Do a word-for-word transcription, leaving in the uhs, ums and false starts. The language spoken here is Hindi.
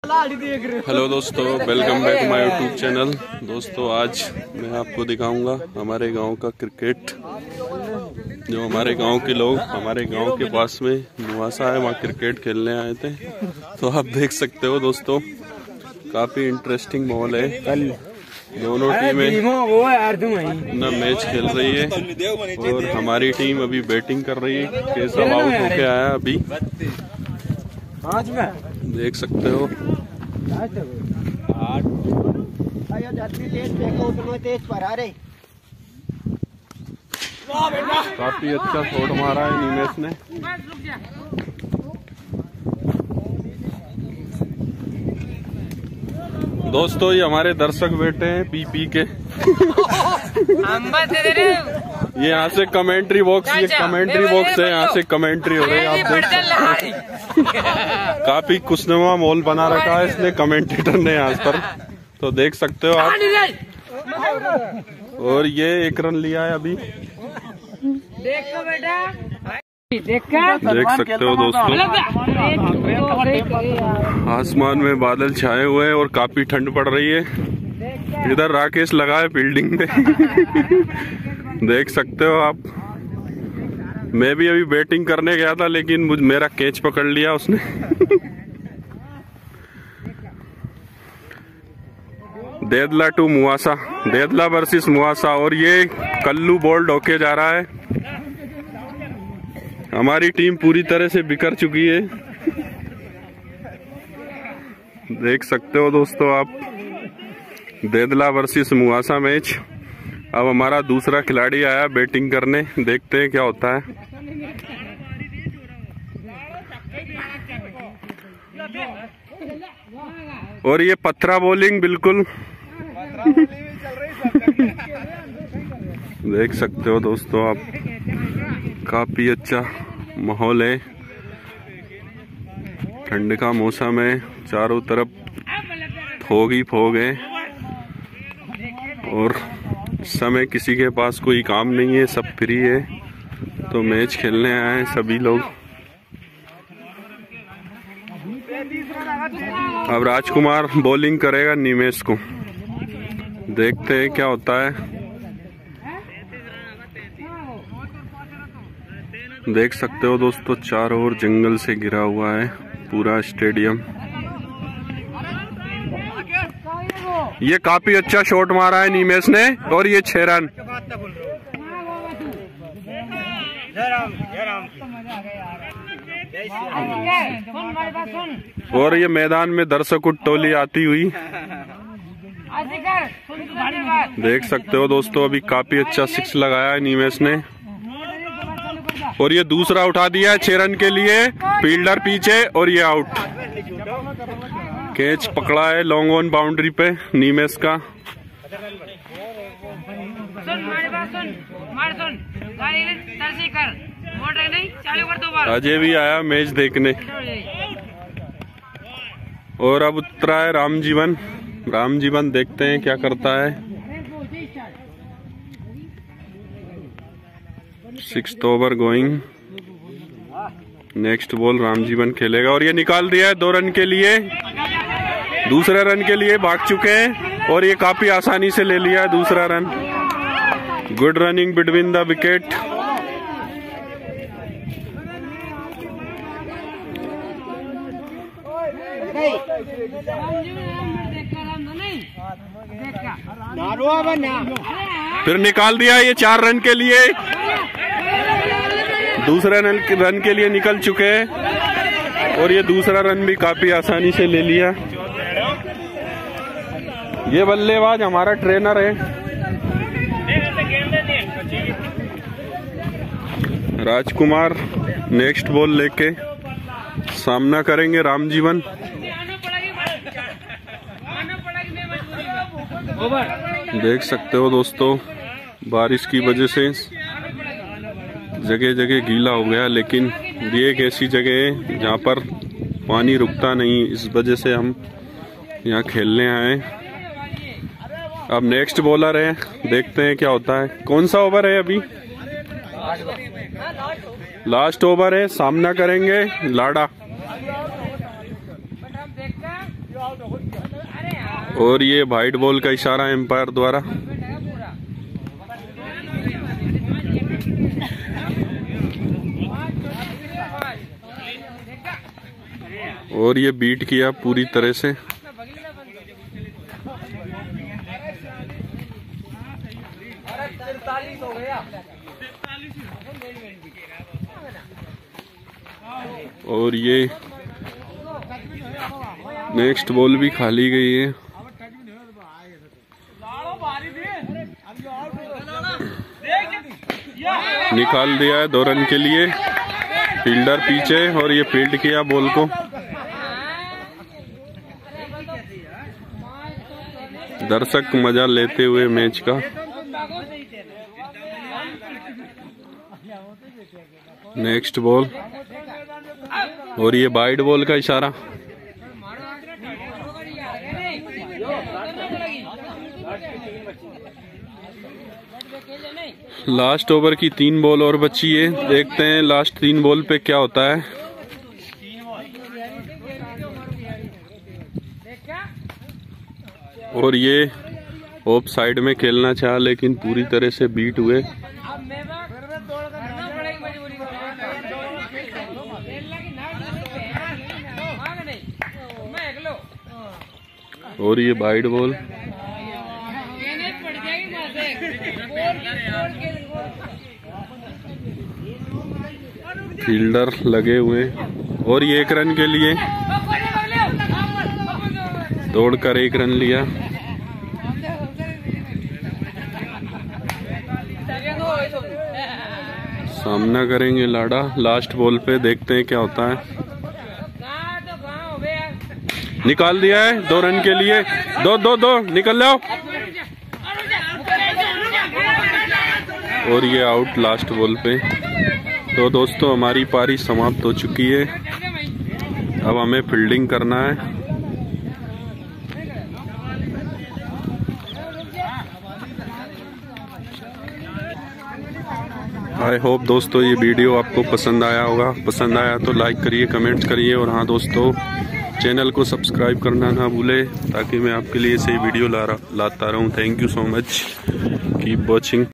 हेलो दोस्तों, welcome back my YouTube channel. दोस्तों आज मैं आपको दिखाऊंगा हमारे गांव का क्रिकेट। जो हमारे गांव के लोग हमारे गांव के पास में मुआसा है, वहाँ क्रिकेट खेलने आए थे। तो आप देख सकते हो दोस्तों, काफी इंटरेस्टिंग माहौल है। कल दोनों टीमें अपना मैच खेल रही है और हमारी टीम अभी बैटिंग कर रही है। केशव आउट होके आया अभी, देख सकते हो। काफी अच्छा शॉट मारा है निमेश ने। दोस्तों ये हमारे दर्शक बैठे हैं पी पी के। ये यहाँ से कमेंट्री बॉक्स ये कमेंट्री बॉक्स है, यहाँ से कमेंट्री हो रही है। आप देख सकते हैं काफी खुशनुमा माहौल बना रखा है इसने कमेंटेटर ने यहाँ पर, तो देख सकते हो आप। और ये एक रन लिया है अभी, देखो बेटा, देख सकते हो दोस्तों। आसमान में बादल छाए हुए हैं और काफी ठंड पड़ रही है। इधर राकेश लगा है फील्डिंग में। देख सकते हो आप। मैं भी अभी बैटिंग करने गया था, लेकिन मुझ मेरा कैच पकड़ लिया उसने। Dedla to Muasa, Dedla versus Muasa. और ये कल्लू बोल्ड होके जा रहा है। हमारी टीम पूरी तरह से बिखर चुकी है, देख सकते हो दोस्तों आप। Dedla versus Muasa match. अब हमारा दूसरा खिलाड़ी आया बैटिंग करने, देखते हैं क्या होता है। और ये पत्थरा बॉलिंग बिल्कुल। देख सकते हो दोस्तों आप, काफी अच्छा माहौल है। ठंड का मौसम है, चारों तरफ फोग ही फोग है और समय किसी के पास कोई काम नहीं है, सब फ्री है। तो मैच खेलने आए हैं सभी लोग। अब राजकुमार बॉलिंग करेगा निमेश को, देखते हैं क्या होता है। देख सकते हो दोस्तों, चारों ओर जंगल से घिरा हुआ है पूरा स्टेडियम। ये काफी अच्छा शॉट मारा है निमेश ने और ये छह रन। और ये मैदान में दर्शकों टोली आती हुई देख सकते हो दोस्तों। अभी काफी अच्छा सिक्स लगाया है निमेश ने और ये दूसरा उठा दिया है छह रन के लिए। फील्डर पीछे और ये आउट। कैच पकड़ा है लॉन्ग ऑन बाउंड्री पे निमेश का। अजय भी आया मैच देखने। और अब उतरा है रामजीवन। रामजीवन देखते हैं क्या करता है। Sixth over going. Next ball Ramjivan खेलेगा और ये निकाल दिया है दो रन के लिए। दूसरे रन के लिए भाग चुके हैं और ये काफी आसानी से ले लिया है दूसरा run. Good running between the wicket. फिर निकाल दिया ये चार रन के लिए। दूसरे रन के लिए निकल चुके हैं और ये दूसरा रन भी काफी आसानी से ले लिया। ये बल्लेबाज हमारा ट्रेनर है राजकुमार। नेक्स्ट बॉल लेके सामना करेंगे रामजीवन। देख सकते हो दोस्तों, बारिश की वजह से जगह जगह गीला हो गया, लेकिन ये एक ऐसी जगह है जहाँ पर पानी रुकता नहीं। इस वजह से हम यहाँ खेलने आए। अब नेक्स्ट बॉलर है, देखते हैं क्या होता है। कौन सा ओवर है अभी? लास्ट ओवर है। सामना करेंगे लाड़ा। और ये वाइट बॉल का इशारा एम्पायर द्वारा। और ये बीट किया पूरी तरह से। और ये नेक्स्ट बॉल भी खाली गई है। निकाल दिया है दो रन के लिए। फील्डर पीछे और ये फील्ड किया बॉल को। दर्शक मजा लेते हुए मैच का। नेक्स्ट बॉल और ये वाइड बॉल का इशारा। लास्ट ओवर की तीन बॉल और बची है। देखते हैं लास्ट तीन बॉल पे क्या होता है। और ये ऑफ साइड में खेलना चाहा लेकिन पूरी तरह से बीट हुए। और ये वाइड बॉल। फील्डर लगे हुए और ये एक रन के लिए दौड़कर एक रन लिया। सामना करेंगे लाड़ा लास्ट बॉल पे। देखते हैं क्या होता है। निकाल दिया है दो रन के लिए। दो दो दो निकल जाओ। और ये आउट लास्ट बॉल पे। तो दोस्तों हमारी पारी समाप्त हो चुकी है। अब हमें फील्डिंग करना है। आई होप दोस्तों ये वीडियो आपको पसंद आया होगा। पसंद आया तो लाइक करिए, कमेंट करिए और हाँ दोस्तों चैनल को सब्सक्राइब करना ना भूले ताकि मैं आपके लिए सही वीडियो ला लाता रहूं। Thank you so much. Keep watching.